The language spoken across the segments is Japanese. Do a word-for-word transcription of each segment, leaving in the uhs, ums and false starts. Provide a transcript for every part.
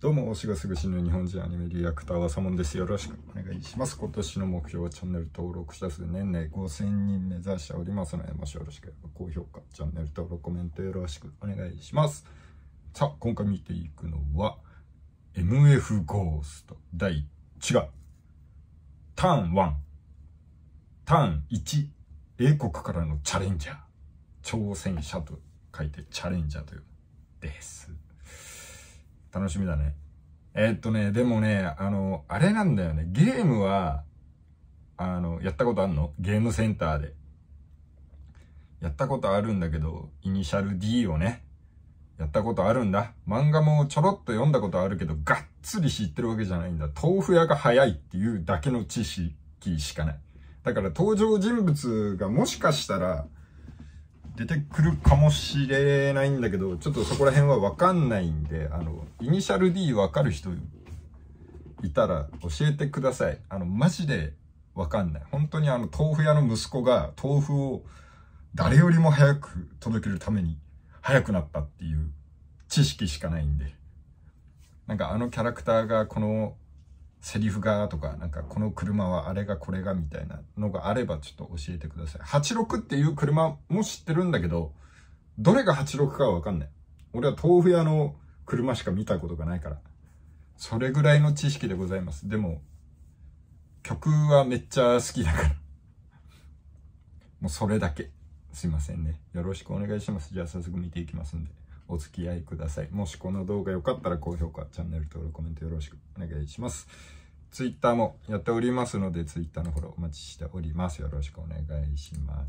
どうも、推しがすぐ死ぬ日本人アニメリアクターはサモンです。よろしくお願いします。今年の目標はチャンネル登録者数年内ごせんにん目指しておりますので、もしよろしければ高評価、チャンネル登録、コメントよろしくお願いします。さあ、今回見ていくのは、エムエフ ゴースト第、違う。ターンいち。ターンいち。英国からのチャレンジャー。挑戦者と書いてチャレンジャーというです。楽しみだね。えー、っとね、でもね、あの、あれなんだよね。ゲームは、あの、やったことあるの？ゲームセンターで。やったことあるんだけど、イニシャル D をね、やったことあるんだ。漫画もちょろっと読んだことあるけど、がっつり知ってるわけじゃないんだ。豆腐屋が早いっていうだけの知識しかない。だから登場人物がもしかしたら、出てくるかもしれないんだけど、ちょっとそこら辺はわかんないんで、あの、イニシャル D わかる人いたら教えてください。あの、マジでわかんない。本当にあの、豆腐屋の息子が豆腐を誰よりも早く届けるために早くなったっていう知識しかないんで。なんかあのキャラクターがこのセリフがとか、なんかこの車はあれがこれがみたいなのがあればちょっと教えてください。はちじゅうろくっていう車も知ってるんだけど、どれがはちじゅうろくかはわかんない。俺は豆腐屋の車しか見たことがないから。それぐらいの知識でございます。でも、曲はめっちゃ好きだから。もうそれだけ。すいませんね。よろしくお願いします。じゃあ早速見ていきますんで、お付き合いください。もしこの動画良かったら高評価、チャンネル登録、コメントよろしくお願いします。ツイッターもやっておりますので、ツイッターのフォローお待ちしております。よろしくお願いします。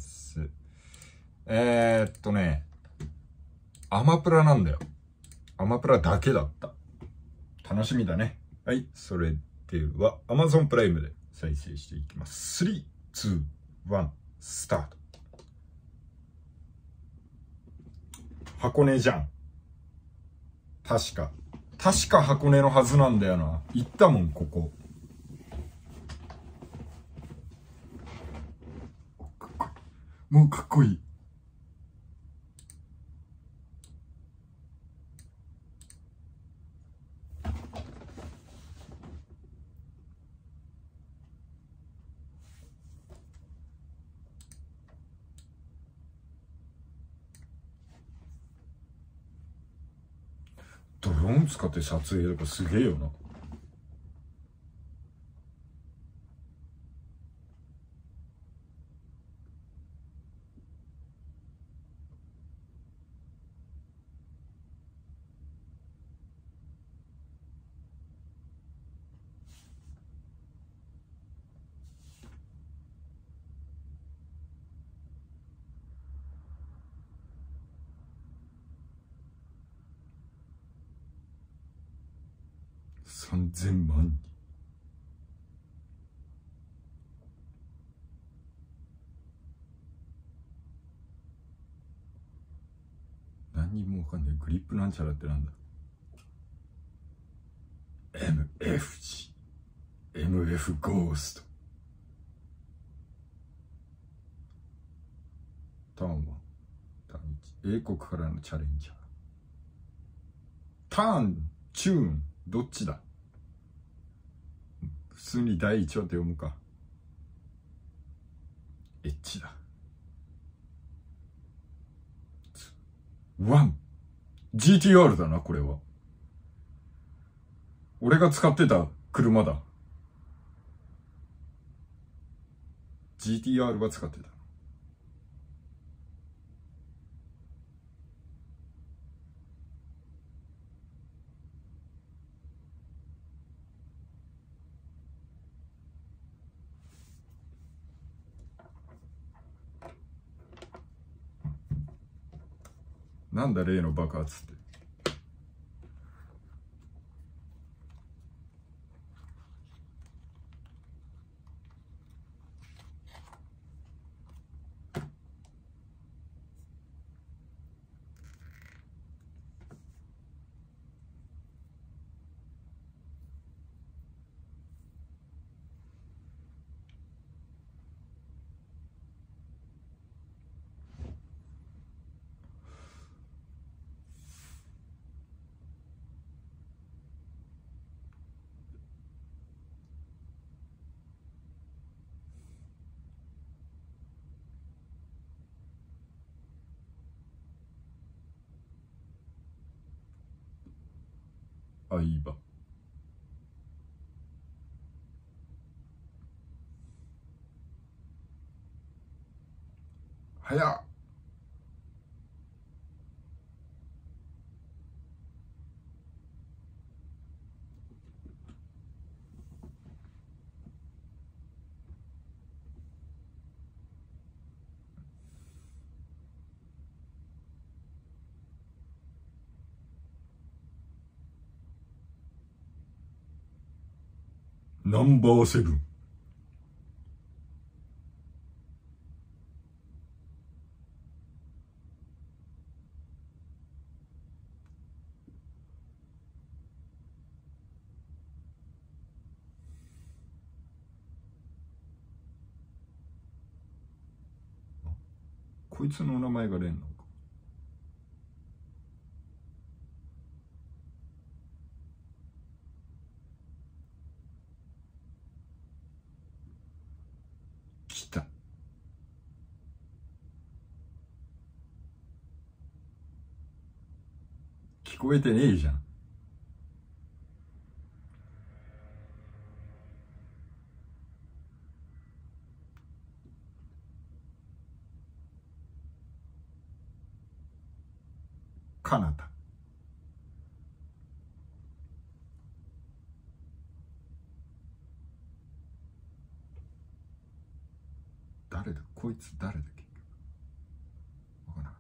えー、っとね、アマプラなんだよ。アマプラだけだった。楽しみだね。はい。それでは、Amazon プライムで再生していきます。スリー、ツー、ワン、スタート。箱根じゃん。確か。確か箱根のはずなんだよな。行ったもん、ここ。かっこいい。もうかっこいい。ドローン使って撮影とかすげえよな。さんぜんまんにん。何にもわかんない。グリップなんちゃらってなんだ。 エムエフジー エムエフ ゴースト。ターンはターンいち。英国からのチャレンジャー。ターン、チューン、どっちだ？普通に第一話って読むか。エッチだ。ワン。ジーティーアール だな、これは。俺が使ってた車だ。ジーティーアール が使ってた。なんだ例の爆発って。 相葉。早っ。ナンバーセブン。こいつの名前がレンなのか。来た。聞こえてねえじゃん。かなた。誰だこいつ誰だ結局。わからなかった。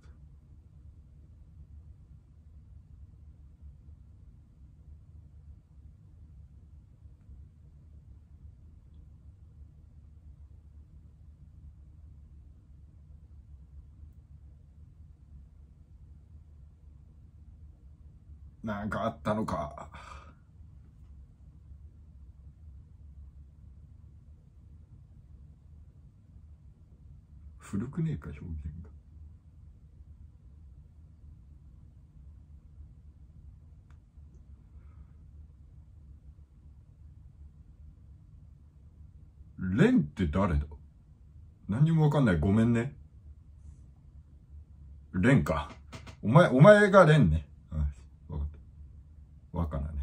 なんかあったのか。古くねえか表現が。レンって誰だ。何にもわかんない。ごめんね。レンか。お前、お前がレンね。うん、わかった。わからね。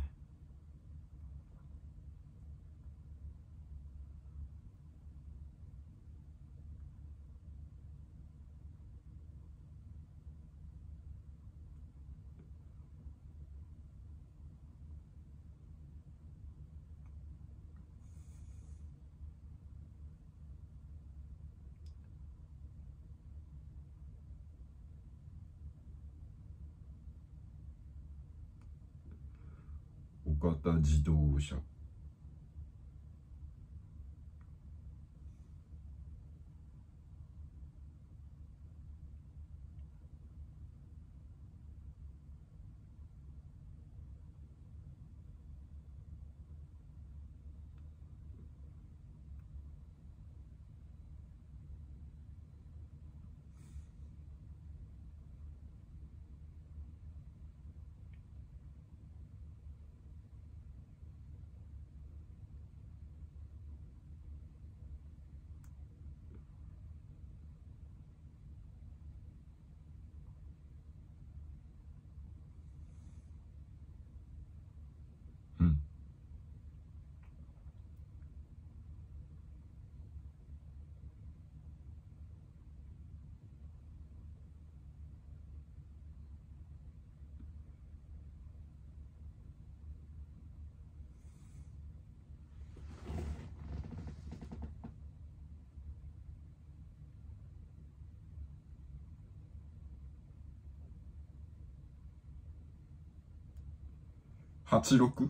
岡田自動車。うん。はちじゅうろく？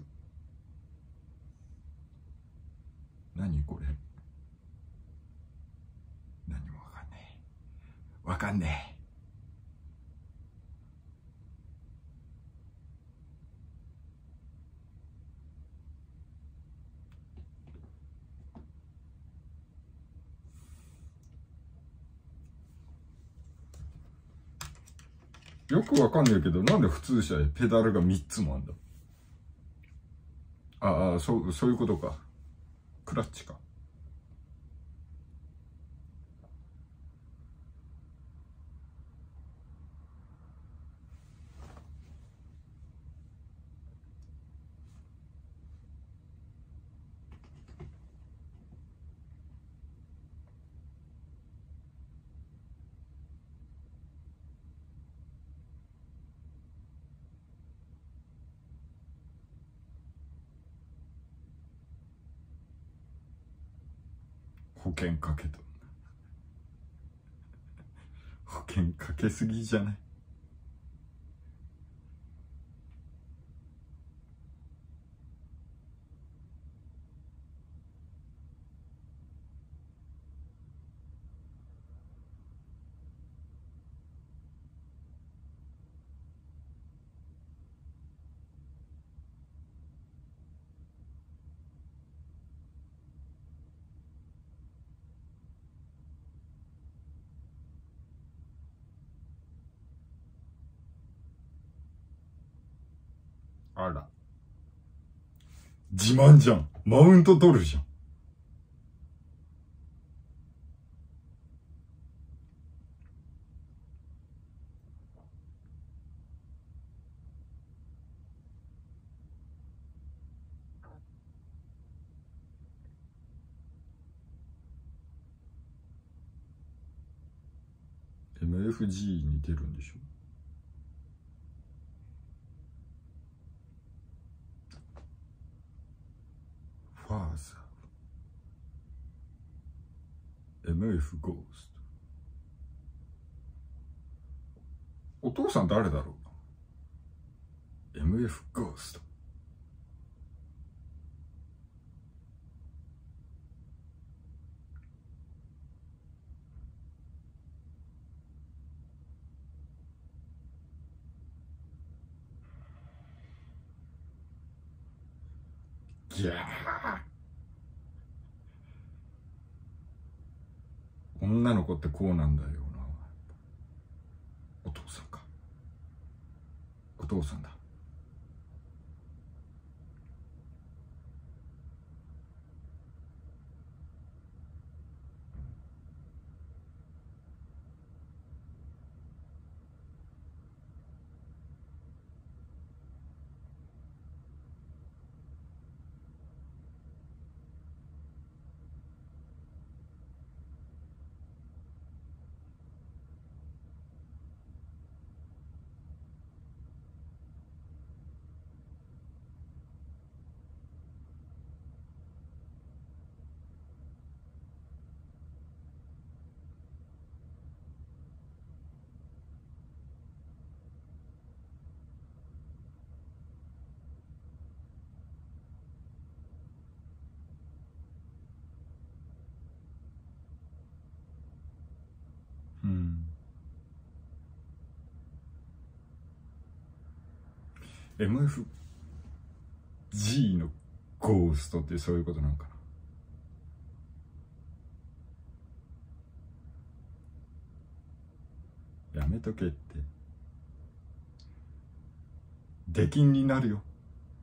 何これ。何もわかんねえ。わかんねえ。よくわかんないけど、なんで普通車でペダルがみっつもあんだ。ああ、そう、そういうことか。クラッチか。 保険かけと保険かけすぎじゃない？あら。自慢じゃん。マウント取るじゃん。エムエフジー に出るんでしょ。ファーザー エムエフ ゴースト。お父さん誰だろう。 エムエフ ゴースト。いやー、女の子ってこうなんだよな。お父さんか。お父さんだ。うん。エムエフジー のゴーストってそういうことなのかな。やめとけって。出禁になるよ。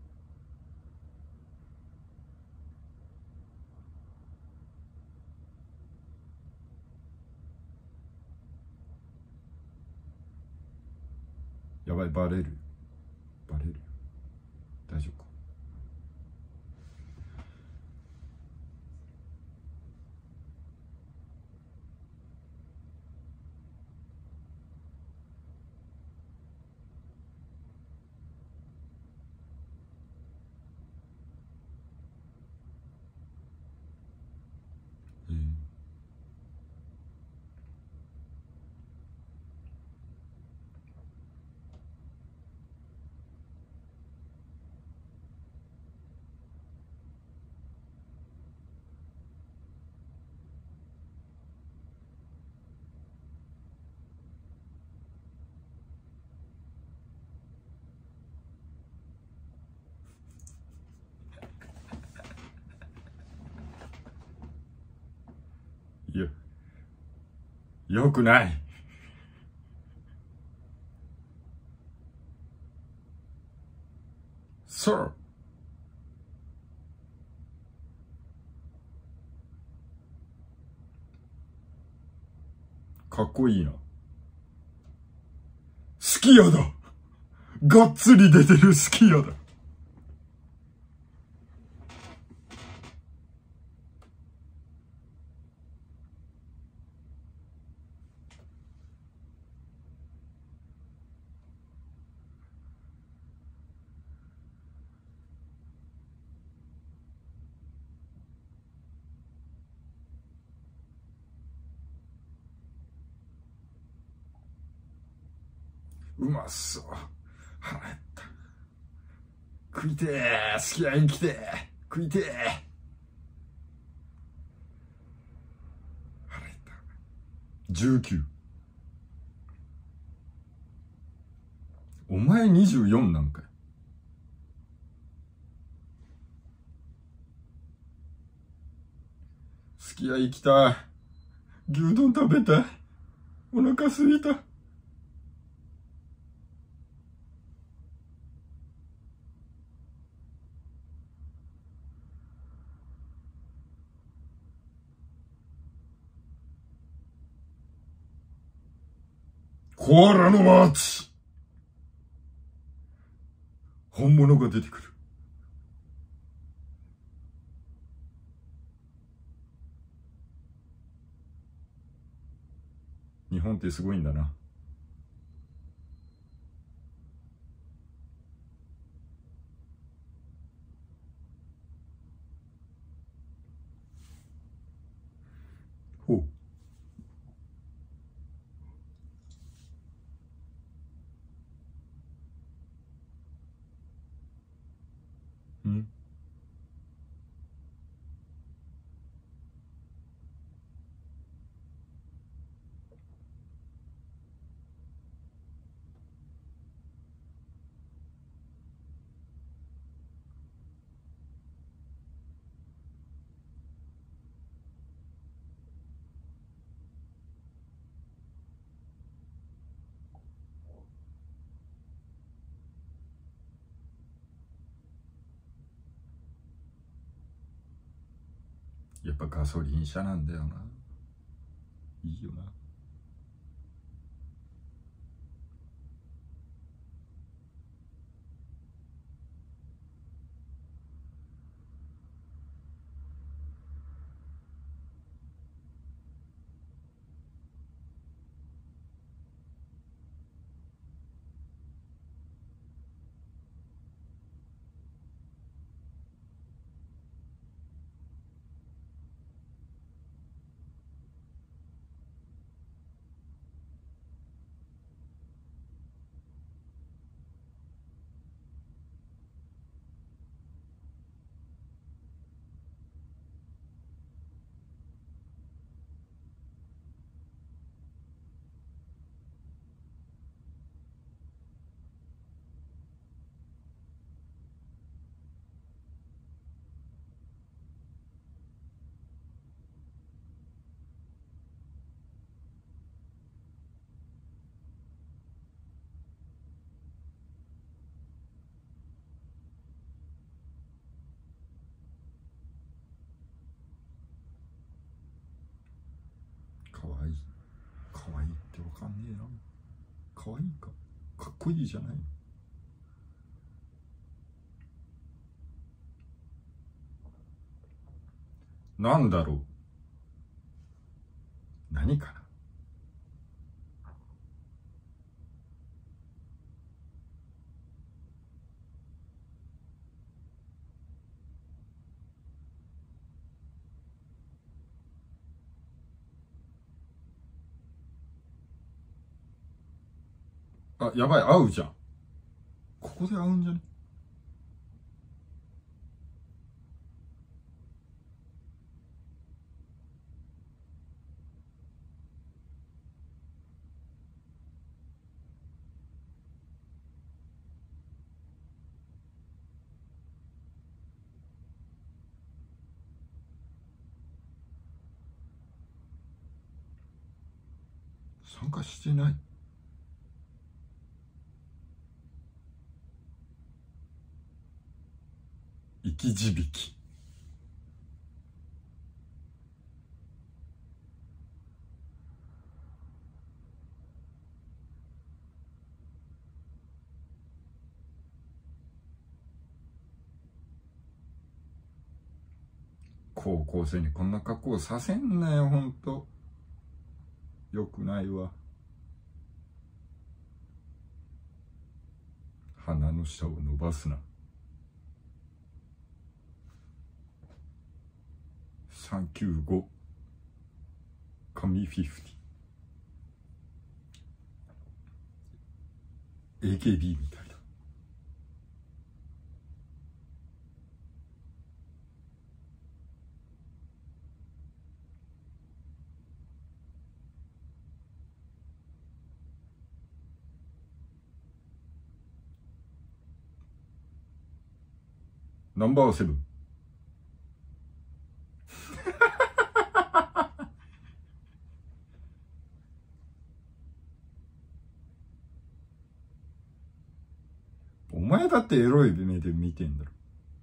やばい、バレる。バレるよ。大丈夫か。えーよ、よくない。Sir。かっこいいな。スキヤだ。がっつり出てるスキヤだ。 うまそう。腹減った。食いてー。すき家に来てー。食いてー。腹減った。じゅうきゅう。お前にじゅうよんなんかよ。すき家行きたい。牛丼食べたい。お腹すいた。コアラのマーチ。本物が出てくる。日本ってすごいんだな。ほう。ん？やっぱガソリン車なんだよな。いいよな。かわいい。かわいいってわかんねえな。かわいいか。かっこいいじゃない。なんだろう。何かな。あ、やばい、合うじゃん。ここで合うんじゃね？参加してない。生き字引。高校生にこんな格好させんなよ、ほんと。よくないわ。鼻の下を伸ばすな。さんきゅうご。神フィフティ。 エーケービー みたいだ。ナンバーセブン。お前だってエロい目で見てんだろ。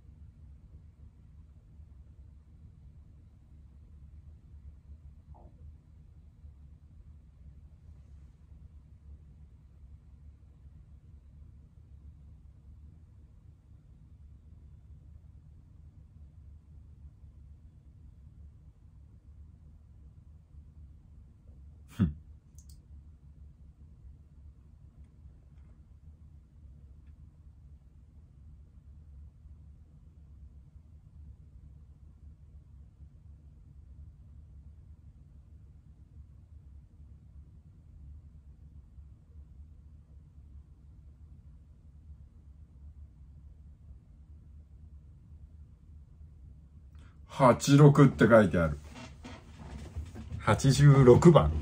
はちじゅうろくって書いてある。はちじゅうろくばん。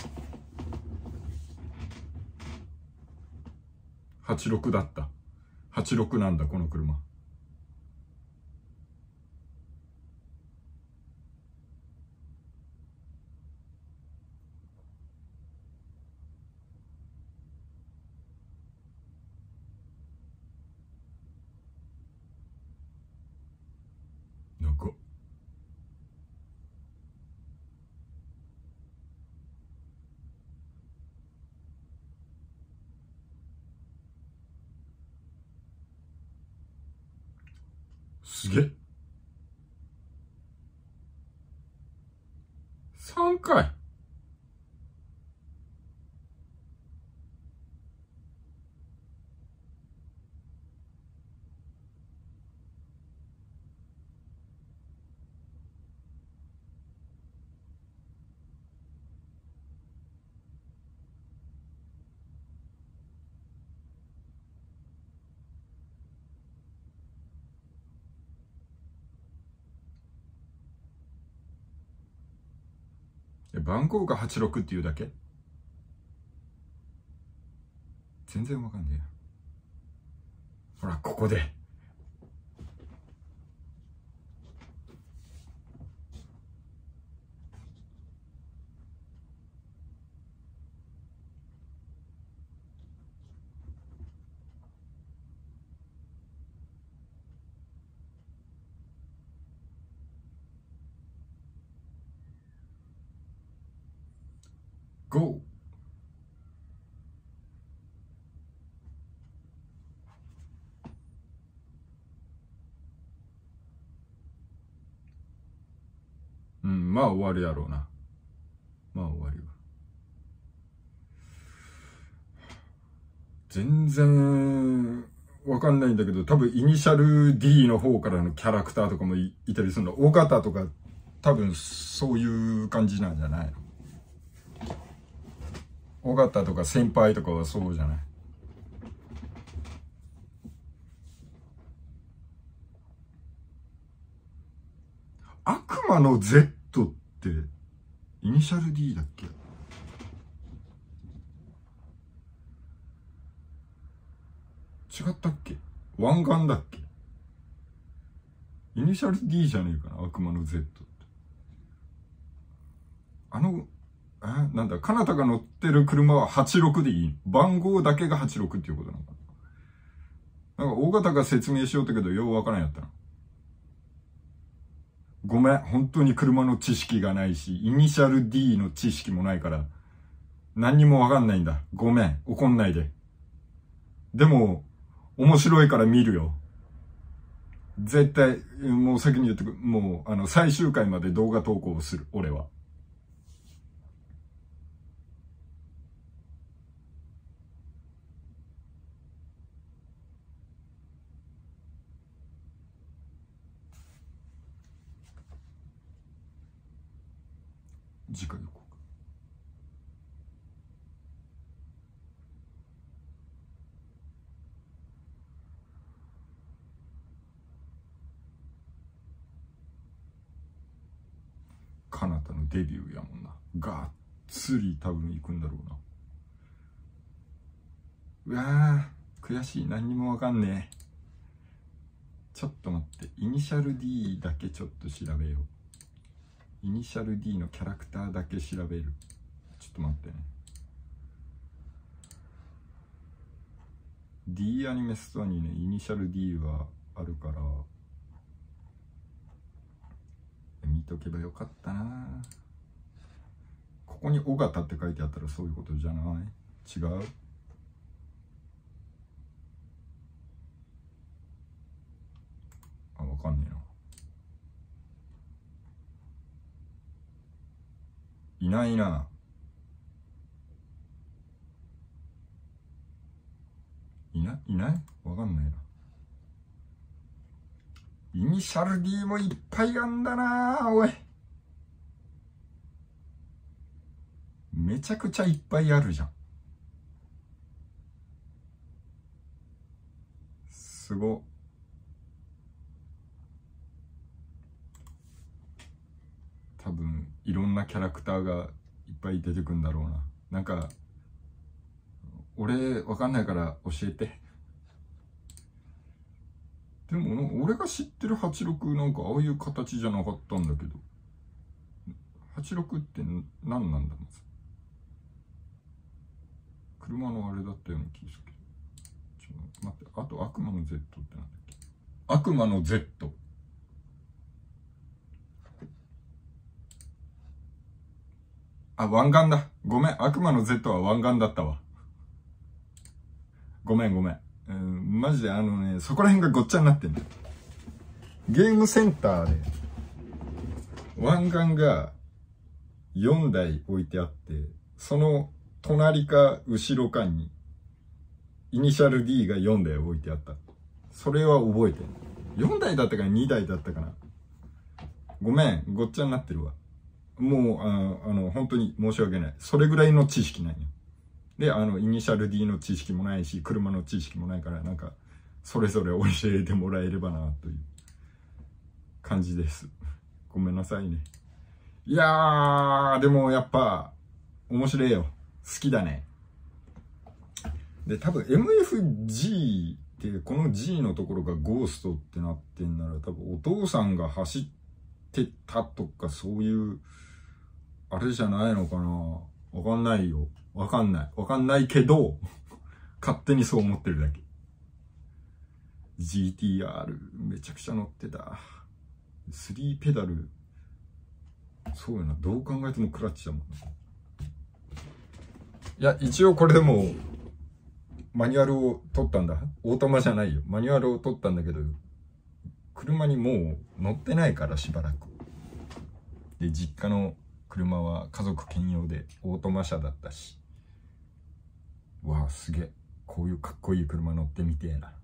はちじゅうろくだった。はちじゅうろくなんだ、この車。なんか。すげえ。さんかい。番号がはちじゅうろくっていうだけ？全然わかんねえよ。ほら、ここで。ゴー。うん、まあ終わるやろうな。まあ終わりは。全然わかんないんだけど、多分イニシャル ディー の方からのキャラクターとかも い, いたりするの。尾形とか多分そういう感じなんじゃないの？尾形とか先輩とかはそうじゃない？悪魔の Z ってイニシャル ディー だっけ？違ったっけ？湾岸だっけ？イニシャル ディー じゃねえかな、悪魔の Z って。あの、えなんだ、かなたが乗ってる車ははちじゅうろくでいい？番号だけがはちじゅうろくっていうことなのかな。なんか、大型が説明しようったけど、ようわからんやったな。ごめん、本当に車の知識がないし、イニシャル ディー の知識もないから、何にもわかんないんだ。ごめん、怒んないで。でも、面白いから見るよ。絶対、もう先に言ってく、もう、あの、最終回まで動画投稿をする、俺は。次回予告。 のデビューやもんな。がっつり多分行くんだろうな。うわー、悔しい。何にもわかんねえ。ちょっと待って。イニシャル D だけちょっと調べよう。イニシャル D のキャラクターだけ調べる。ちょっと待ってね。D アニメストアにね、イニシャル D はあるから、見とけばよかったな。ここに尾形って書いてあったらそういうことじゃない？違う？あ、わかんねえな。いないな。いないいないわかんないな。イニシャル D もいっぱいあんだな、おい。めちゃくちゃいっぱいあるじゃん。すごっ。多分いろんなキャラクターがいっぱい出てくんだろうな。なんか俺わかんないから教えて。でも俺が知ってるはちじゅうろくなんかああいう形じゃなかったんだけど、はちじゅうろくって何なんだまず。車のあれだったような気がするけど。ちょっと待って、あと悪魔の Z ってなんだっけ。悪魔の Z。あ、湾岸だ。ごめん、悪魔の Z は湾岸だったわ。ごめんごめん。うん、マジであのね、そこら辺がごっちゃになってんだよ。ゲームセンターで、湾岸がよんだい置いてあって、その隣か後ろかに、イニシャル D がよんだい置いてあった。それは覚えてる。よんだいだったかな ?に 台だったかな。ごめん、ごっちゃになってるわ。もう、あ, あの、本当に申し訳ない。それぐらいの知識ないよ。で、あの、イニシャル D の知識もないし、車の知識もないから、なんか、それぞれ教えてもらえればな、という感じです。ごめんなさいね。いやー、でもやっぱ、面白いよ。好きだね。で、多分 エムエフジー って、この G のところがゴーストってなってんなら、多分お父さんが走ってたとか、そういう、あれじゃないのかな。わかんないよ。わかんない。わかんないけど、勝手にそう思ってるだけ。ジーティーアール、めちゃくちゃ乗ってた。スリーペダル、そうやな。どう考えてもクラッチだもん。いや、一応これでも、マニュアルを取ったんだ。オートマじゃないよ。マニュアルを取ったんだけど、車にもう乗ってないからしばらく。で、実家の車は家族兼用でオートマ車だったし。わあ、すげえ。こういうかっこいい車乗ってみてえな。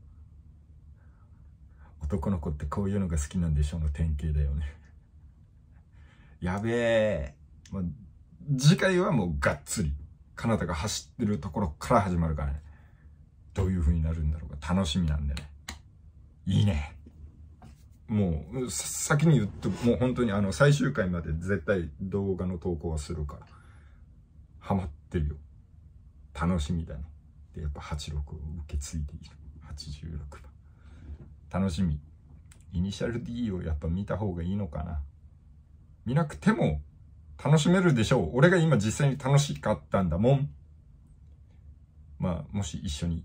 男の子ってこういうのが好きなんでしょうの典型だよね。やべえ。まあ、次回はもうがっつり、かなたが走ってるところから始まるからね。どういう風になるんだろうか楽しみなんでね。いいね。もう、先に言って、もう本当にあの最終回まで絶対動画の投稿はするから。ハマってるよ。楽しみだね。で、やっぱはちじゅうろくを受け継いでいる。はちじゅうろくばん。楽しみ。イニシャル D をやっぱ見た方がいいのかな。見なくても楽しめるでしょう。俺が今実際に楽しかったんだもん。まあ、もし一緒に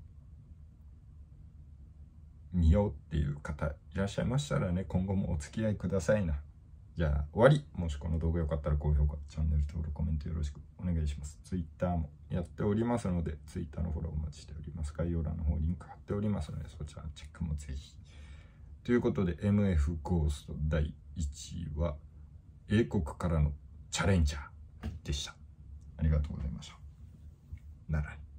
見ようっていう方いらっしゃいましたらね、今後もお付き合いくださいな。じゃあ終わり。もしこの動画良かったら高評価、チャンネル登録、コメントよろしくお願いします。Twitter もやっておりますので、Twitter のフォローお待ちしております。概要欄の方リンク貼っておりますので、そちらのチェックもぜひ。ということで エムエフ ゴーストだいいちいは英国からのチャレンジャーでした。ありがとうございました。なら。